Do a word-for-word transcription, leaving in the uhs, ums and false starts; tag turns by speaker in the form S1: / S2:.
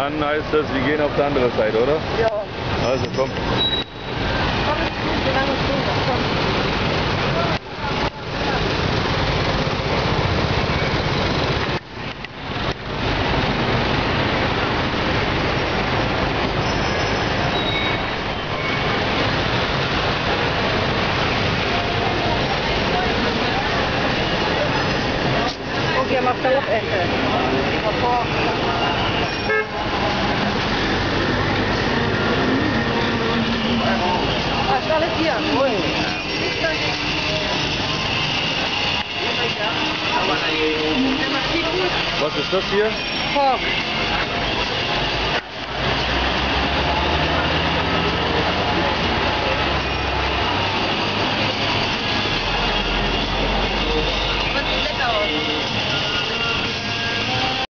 S1: dann heißt das, wir gehen auf die andere Seite, oder?
S2: Ja.
S1: Also komm.
S2: Komm, ist gut, wir lang uns runter. Komm. Und wir machen da noch Ente. Davor. Das ist alles hier.
S1: Was ist das hier?
S2: Pork.